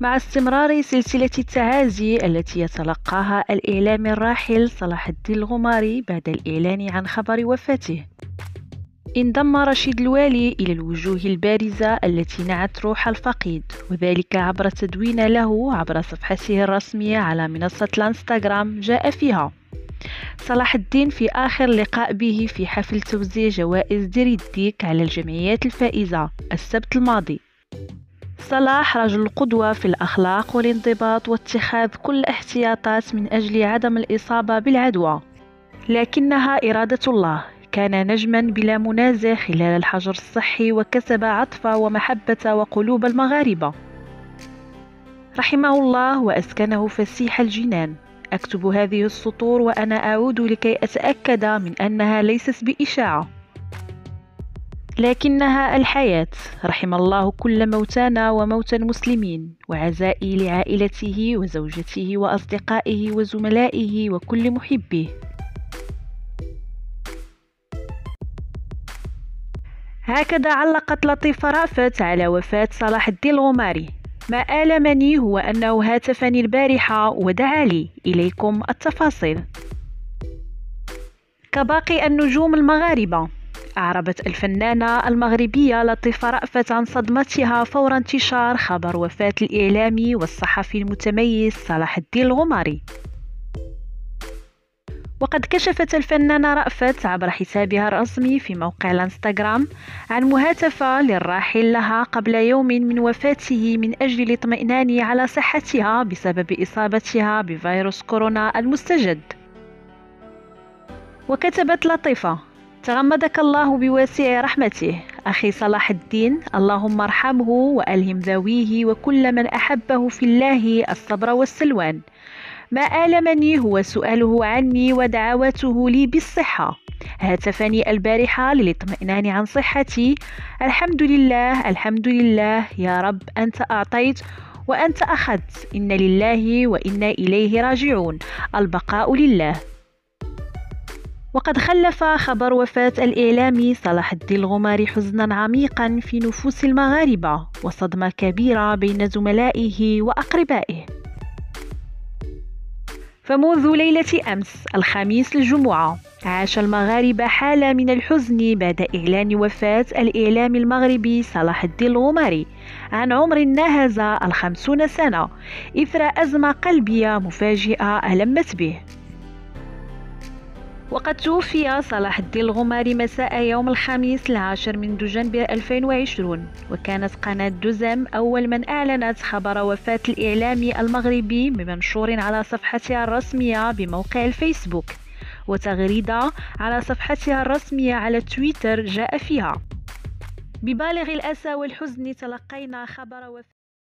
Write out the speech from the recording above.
مع استمرار سلسلة التعازي التي يتلقاها الإعلامي الراحل صلاح الدين الغماري بعد الإعلان عن خبر وفاته، انضم رشيد الوالي إلى الوجوه البارزة التي نعت روح الفقيد، وذلك عبر تدوين له عبر صفحته الرسمية على منصة الانستغرام جاء فيها: صلاح الدين في آخر لقاء به في حفل توزيع جوائز دير يديك على الجمعيات الفائزة السبت الماضي. صلاح رجل قدوة في الأخلاق والانضباط واتخاذ كل الاحتياطات من أجل عدم الإصابة بالعدوى، لكنها إرادة الله. كان نجما بلا منازع خلال الحجر الصحي، وكسب عطف ومحبة وقلوب المغاربة. رحمه الله وأسكنه فسيح الجنان. أكتب هذه السطور وأنا أعود لكي أتأكد من أنها ليست بإشاعة، لكنها الحياة. رحم الله كل موتانا وموتى المسلمين، وعزائي لعائلته وزوجته وأصدقائه وزملائه وكل محبيه. هكذا علقت لطيفة رأفت على وفاة صلاح الدين الغماري: ما آلمني هو أنه هاتفني البارحة ودعا لي. إليكم التفاصيل. كباقي النجوم المغاربة، أعربت الفنانة المغربية لطيفة رأفت عن صدمتها فور انتشار خبر وفاة الإعلامي والصحفي المتميز صلاح الدين الغماري. وقد كشفت الفنانة رأفت عبر حسابها الرسمي في موقع الانستغرام عن مهاتفة للراحل لها قبل يوم من وفاته من أجل الاطمئنان على صحتها بسبب إصابتها بفيروس كورونا المستجد. وكتبت لطيفة: تغمدك الله بواسع رحمته أخي صلاح الدين، اللهم ارحمه وألهم ذويه وكل من أحبه في الله الصبر والسلوان. ما آلمني هو سؤاله عني ودعواته لي بالصحة. هاتفني البارحة للاطمئنان عن صحتي. الحمد لله الحمد لله يا رب، أنت أعطيت وأنت أخذت، إن لله وإنا إليه راجعون، البقاء لله. وقد خلف خبر وفاة الإعلامي صلاح الدين الغماري حزنا عميقا في نفوس المغاربة وصدمة كبيرة بين زملائه وأقربائه. فمنذ ليلة أمس الخميس الجمعة عاش المغاربة حالة من الحزن بعد إعلان وفاة الإعلامي المغربي صلاح الدين الغماري عن عمر ناهز 50 سنة إثر أزمة قلبية مفاجئة ألمت به. وقد توفي صلاح الدين الغماري مساء يوم الخميس 10 من دجنبر 2020، وكانت قناة دزم أول من أعلنت خبر وفاة الإعلامي المغربي بمنشور على صفحتها الرسمية بموقع الفيسبوك، وتغريدة على صفحتها الرسمية على تويتر جاء فيها: ببالغ الأسى والحزن تلقينا خبر وفاة